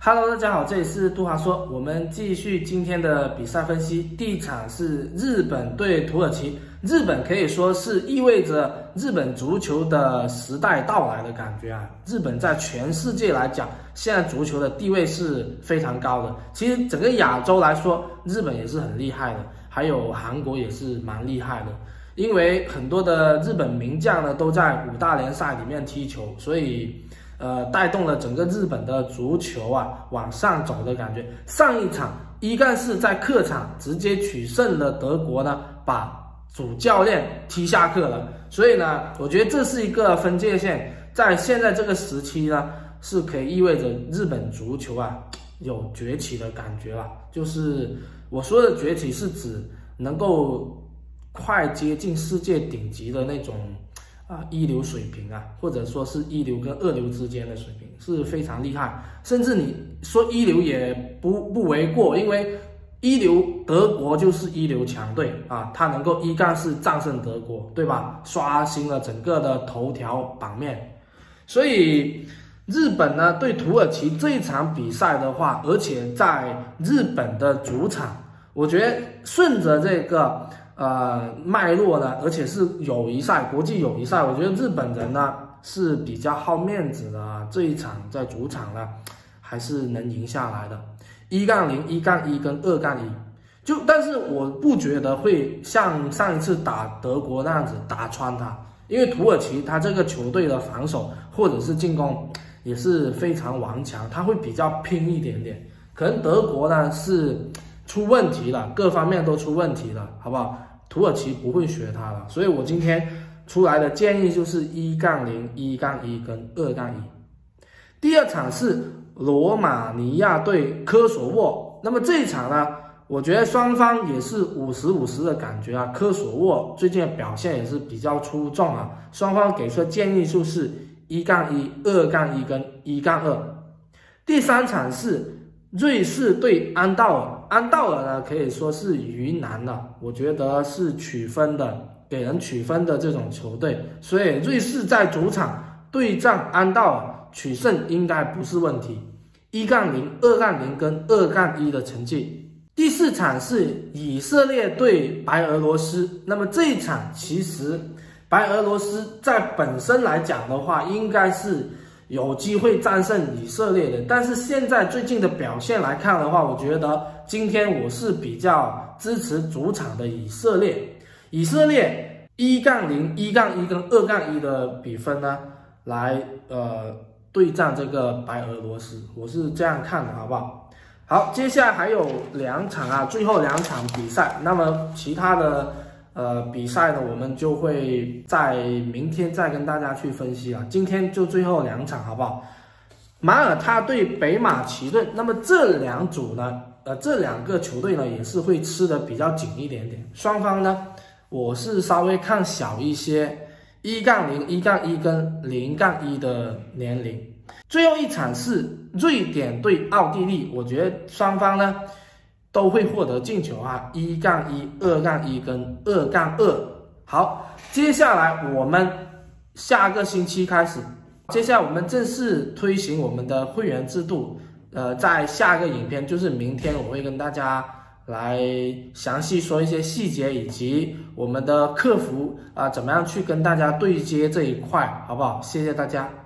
Hello， 大家好，这里是杜华说，我们继续今天的比赛分析。第一场是日本对土耳其，日本可以说是意味着日本足球的时代到来的感觉啊。日本在全世界来讲，现在足球的地位是非常高的。其实整个亚洲来说，日本也是很厉害的，还有韩国也是蛮厉害的。因为很多的日本名将呢都在5大联赛里面踢球，所以带动了整个日本的足球啊往上走的感觉。上一场1-4在客场直接取胜了德国呢，把主教练踢下课了。所以呢，我觉得这是一个分界线，在现在这个时期呢，是可以意味着日本足球啊有崛起的感觉了。就是我说的崛起是指能够快接近世界顶级的那种一流水平啊，或者说是一流跟二流之间的水平，是非常厉害。甚至你说一流也不为过，因为一流德国就是一流强队啊，他能够1-4战胜德国，对吧？刷新了整个的头条版面。所以日本呢对土耳其这一场比赛的话，而且在日本的主场，我觉得顺着这个脉络呢，而且是友谊赛，国际友谊赛，我觉得日本人呢是比较好面子的啊。这一场在主场呢，还是能赢下来的。1-0、1-1跟2-1，但是我不觉得会像上一次打德国那样子打穿他，因为土耳其他这个球队的防守或者是进攻也是非常顽强，他会比较拼一点点。可能德国呢是出问题了，各方面都出问题了，好不好？土耳其不会学他了，所以我今天出来的建议就是1-0、1-1跟2-1。第二场是罗马尼亚对科索沃，那么这一场呢，我觉得双方也是50-50的感觉啊。科索沃最近的表现也是比较出众啊，双方给出的建议就是1-1、2-1跟1-2。第三场是瑞士对安道尔，安道尔呢可以说是鱼腩了，我觉得是取分的，给人取分的这种球队，所以瑞士在主场对战安道尔取胜应该不是问题。1-0、2-0跟2-1的成绩。第四场是以色列对白俄罗斯，那么这一场其实白俄罗斯在本身来讲的话，应该是有机会战胜以色列的，但是现在最近的表现来看的话，我觉得今天我是比较支持主场的以色列。以色列1-0、1-1跟2-1的比分呢，来对战这个白俄罗斯，我是这样看的，好不好？好，接下来还有2场啊，最后2场比赛，那么其他的比赛呢，我们就会在明天再跟大家去分析了。今天就最后2场，好不好？马耳他对北马其顿，那么这2组呢，这2个球队呢也是会吃的比较紧一点点。双方呢，我是稍微看小一些，1-0、1-1跟0-1的年龄。最后一场是瑞典对奥地利，我觉得双方呢都会获得进球啊，1-1、2-1跟2-2。好，接下来我们下个星期开始，接下来我们正式推行我们的会员制度。在下个影片，就是明天，我会跟大家来详细说一些细节，以及我们的客服怎么样去跟大家对接这一块，好不好？谢谢大家。